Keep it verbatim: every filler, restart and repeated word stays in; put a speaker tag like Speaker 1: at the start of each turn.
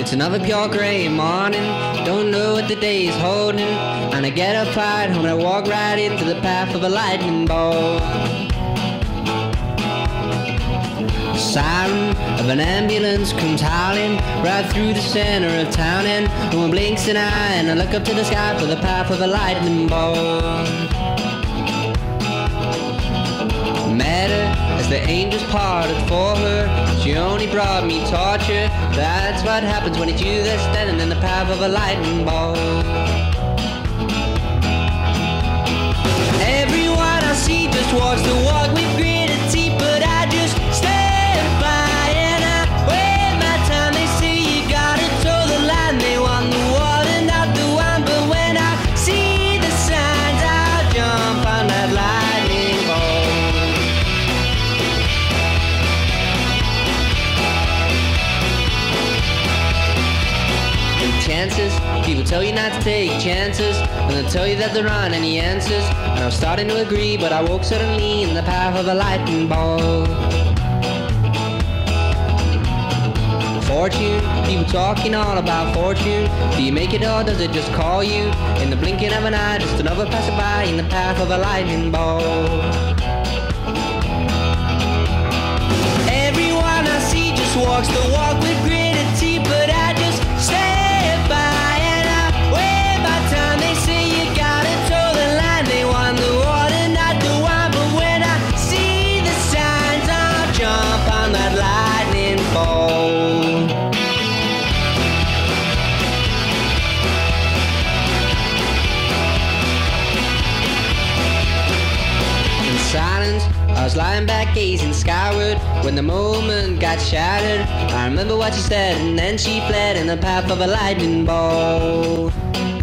Speaker 1: It's another pure gray morning, don't know what the day is holding, and I get up right home and I walk right into the path of a lightning bolt. The siren of an ambulance comes howling right through the center of town, and no one blinks an eye, and I look up to the sky for the path of a lightning bolt. Met her as the angels parted for her, she only brought me torture. That's what happens when it's you that's standing in the path of a lightning bolt. Everyone I see just walks the walk with gritted teeth, but I just stand by and I wait my time. They say you gotta toe the line, they want the water, not the wine, but when I see the signs, I'll jump on that lightning bolt. Chances, people tell you not to take chances, and they'll tell you that there aren't any answers, and I'm starting to agree, but I woke suddenly in the path of a lightning bolt. Fortune, people talking all about fortune. Do you make it or does it just call you? In the blinking of an eye, just another passerby in the path of a lightning bolt. Everyone I see just walks the walk with gritted teeth, but I just stand. Silence, I was lying back gazing skyward when the moment got shattered. I remember what she said, and then she fled in the path of a lightning bolt.